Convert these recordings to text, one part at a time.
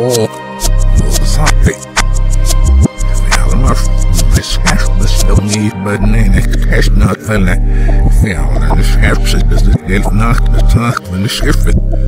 Oh, something. This don't need but name cash not fella. Found and the shaft is the dead knock the talk when the shift.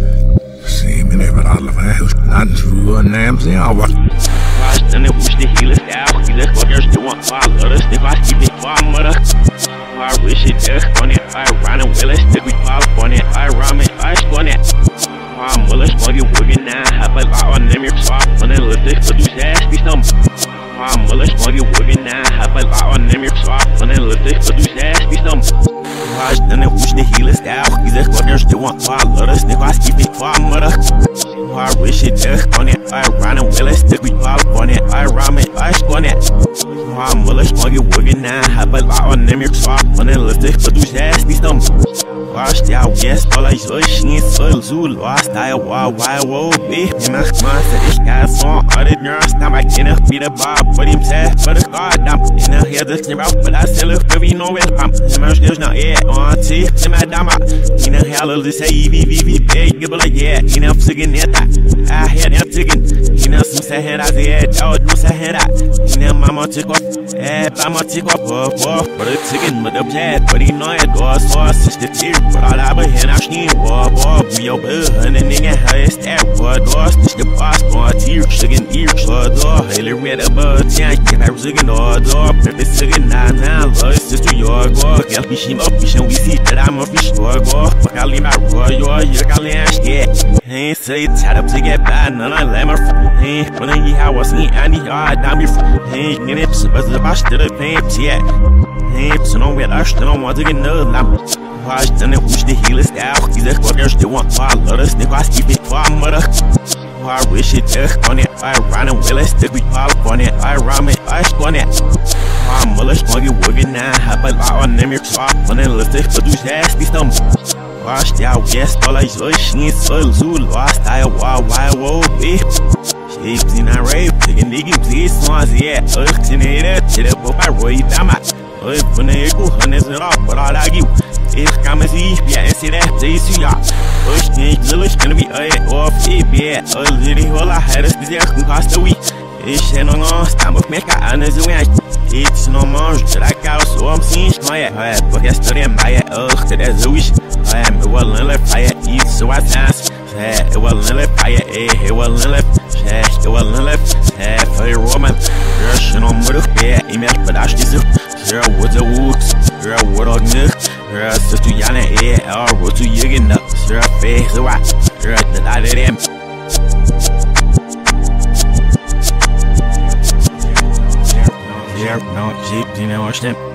See me never all of house not through names the hour. Then it wish the healers out. He left what there's still one file. Let us think I keep it far mother. I wish it just on it. I run and will it stick with file on it. I rhyme it, I spawn it. I'm willing to get working now. Have a lot on them your swap. On the list, but do ass be some. I'm willing to get working now. Have a lot on them your swap. On the list, but do ass be some. Then it wish the healers out. He left what there's still one file. Let us think I keep it far mother. I wish it just on it. I run and will it stick with file on it. I rhyme it, I spawn it. I'm willing to get working now. Have a lot on them your swap. On the list, but do ass be some. Watch out, yes, all I saw is so Zul, lost I wow, be macht Master, ich kann so alle Nerds, now I can't be the Bob, but him said, but it's God, I'm in a head that's near out, but I still look very no welcome. The man still not yet on tea, the madama, in a hell of this EVV, big, give like yeah, in a friggin' net, I had him tigging, in a some head as the head, out, no head, in a mama tick off, I'm a tick off, but it's tigging, but the bad, but he know it, or sauce, the tear. But all I be here, I'm sneaking, be your bud, and then nigga, how it's that, boy, doors, this the boss, boy, tear, sugar, ear, door, hey, red above, tank, get that sugar, door, but the sugar, now, it's just to your go, get me, she up, we see that I'm a fish, go, but I leave my roy, you can land, yeah, ain't say, tied up to get bad, none of them are, hey, when I was in Andy, I'm your, hey, get it, but the boss to the paint, yeah, hey, so no, we're I don't want to get no lamp. Then it wish the healers out. He left what there's still one file. Let us think I keep it far mother. I wish it just on it. I run and will it stick with file on it. I rhyme it, I spawn it. I'm willing to get working now. Have a lot on them your swap. On the list, but do ass be some. Watch out, yes, all I saw is so Zul. Lost I wow, be. Shapes in a rape. Taking nigga, please, songs, yeah. In it, to the book, I roy dama. When they go, hundreds and off, but all I give. Ich kann mir sie, ja, es ist recht, sie ist ja. Ich nicht, will ich kann wie auf die Bier. Die Hola, hat es gesagt, und passt du wie. Ich hätte noch ein, stamm auf mich, kann es so nicht. Ich noch mal, direkt aus, so am Sinn, ich kann ja, aber gestern im Mai, der so ist. It wasn't left fire, eat so I dance. It wasn't left fire, it wasn't left. It wasn't left, for the woman. Rushing on with a bear, email, but I still. Girl, with the woods, girl, what on Nick? Girl, sister, Yana, or what do you get up? Girl, face, so I, girl, the light of them. Yeah, no, jeep, you know, watch them.